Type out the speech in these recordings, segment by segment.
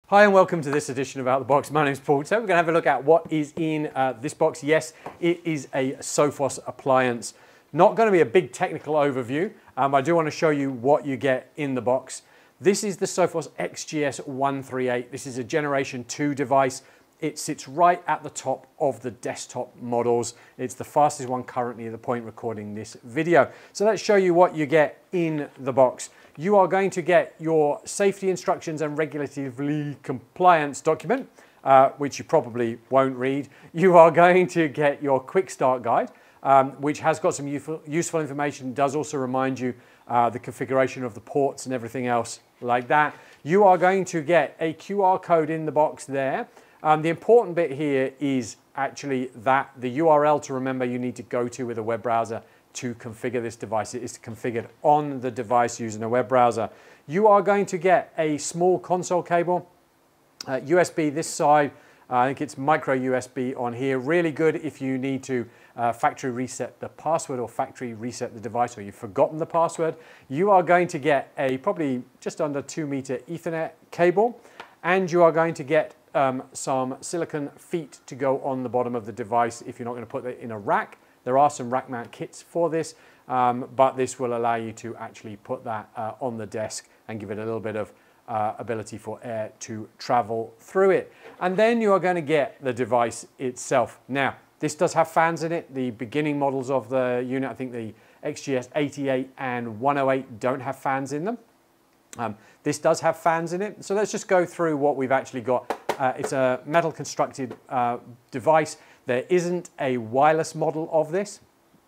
Hi and welcome to this edition of Out of the Box. My name is Paul. So we're going to have a look at what is in this box. Yes, it is a Sophos appliance. Not going to be a big technical overview. I do want to show you what you get in the box. This is the Sophos XGS 138. This is a Generation 2 device. It sits right at the top of the desktop models. It's the fastest one currently at the point recording this video. So let's show you what you get in the box. You are going to get your safety instructions and regulatory compliance document, which you probably won't read. You are going to get your quick start guide, which has got some useful information, does also remind you the configuration of the ports and everything else like that. You are going to get a QR code in the box there. The important bit here is actually that the URL to remember you need to go to with a web browser to configure this device. It is configured on the device using a web browser. You are going to get a small console cable, USB this side. I think it's micro USB on here. Really good if you need to factory reset the password or factory reset the device, or you've forgotten the password. You are going to get a probably just under 2-meter Ethernet cable, and you are going to get some silicon feet to go on the bottom of the device if you're not going to put it in a rack. There are some rack mount kits for this, but this will allow you to actually put that on the desk and give it a little bit of ability for air to travel through it. And then you are going to get the device itself. Now, this does have fans in it. The beginning models of the unit, I think the XGS 88 and 108 don't have fans in them. This does have fans in it. So let's just go through what we've actually got. It's a metal constructed device. There isn't a wireless model of this.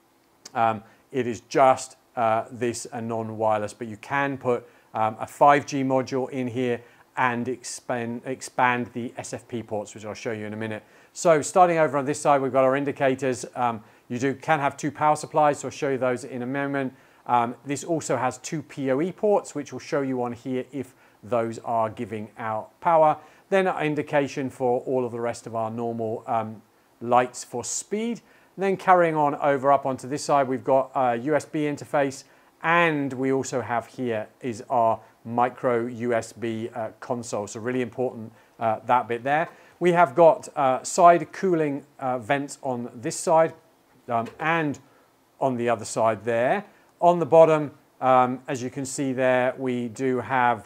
It is just this a non-wireless, but you can put a 5G module in here and expand the SFP ports, which I'll show you in a minute. So starting over on this side, we've got our indicators. You can have 2 power supplies, so I'll show you those in a moment. This also has 2 PoE ports, which will show you on here if those are giving out power. Then an indication for all of the rest of our normal lights for speed. And then carrying on over up onto this side, we've got a USB interface, and we also have here is our micro USB console. So really important, that bit there. We have got side cooling vents on this side and on the other side there. On the bottom, as you can see there, we do have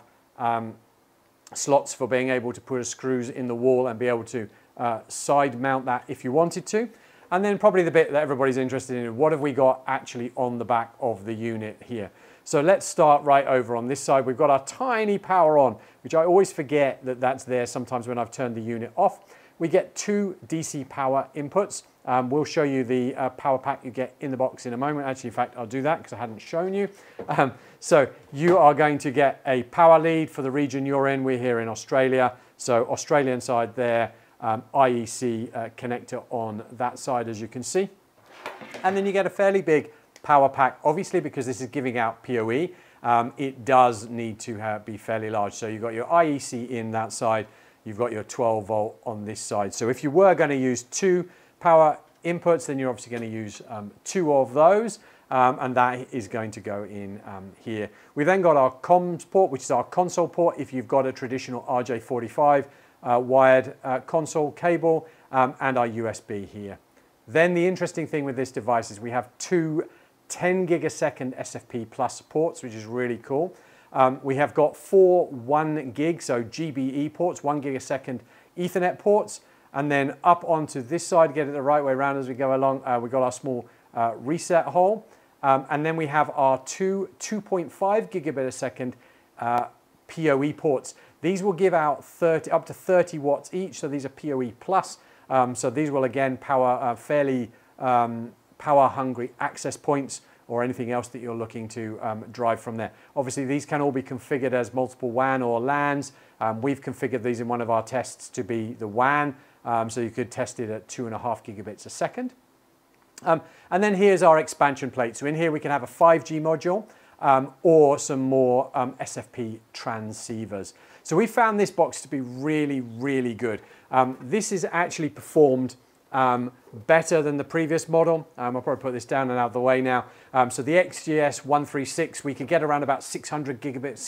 slots for being able to put screws in the wall and be able to side mount that if you wanted to. And then probably the bit that everybody's interested in, what have we got actually on the back of the unit here? So let's start right over on this side. We've got our tiny power on, which I always forget that that's there sometimes when I've turned the unit off. We get 2 DC power inputs. We'll show you the power pack you get in the box in a moment. Actually, in fact, I'll do that because I hadn't shown you. So you are going to get a power lead for the region you're in. We're here in Australia. So Australian side there, IEC connector on that side, as you can see. And then you get a fairly big power pack, obviously, because this is giving out PoE. It does need to be fairly large. So you've got your IEC in that side. You've got your 12 volt on this side. So if you were going to use 2 power inputs, then you're obviously going to use 2 of those, and that is going to go in here. We then got our comms port, which is our console port if you've got a traditional RJ45 wired console cable, and our USB here. Then the interesting thing with this device is we have 2 10 gigasecond SFP plus ports, which is really cool. We have got 4 1 gig, so GBE ports, 1 gigasecond Ethernet ports. And then up onto this side, get it the right way around as we go along, we've got our small reset hole. And then we have our 2 2.5 gigabit a second PoE ports. These will give out up to 30 watts each, so these are PoE plus. So these will again power fairly power-hungry access points or anything else that you're looking to drive from there. Obviously, these can all be configured as multiple WAN or LANs. We've configured these in one of our tests to be the WAN, so you could test it at 2.5 gigabits a second. And then here's our expansion plate. So in here we can have a 5G module or some more SFP transceivers. So we found this box to be really, really good. This is actually performed better than the previous model. I'll probably put this down and out of the way now. So the XGS 136, we could get around about 600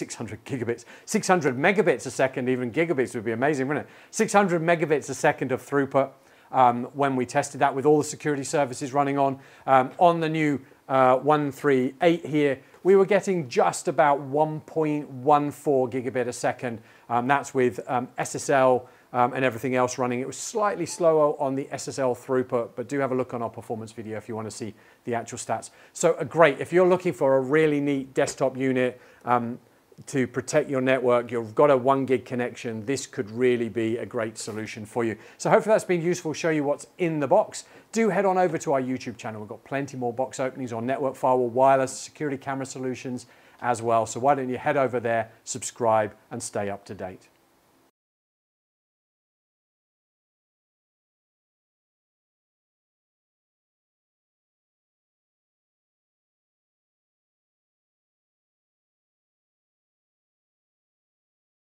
megabits a second. Even gigabits would be amazing, wouldn't it? 600 megabits a second of throughput when we tested that with all the security services running on. On the new 138 here, we were getting just about 1.14 gigabit a second. That's with SSL and everything else running. It was slightly slower on the SSL throughput, but do have a look on our performance video if you want to see the actual stats. So great, if you're looking for a really neat desktop unit to protect your network, you've got a 1 gig connection, this could really be a great solution for you. So hopefully that's been useful, show you what's in the box. Do head on over to our YouTube channel. We've got plenty more box openings on network, firewall, wireless, security camera solutions as well. So why don't you head over there, subscribe, and stay up to date.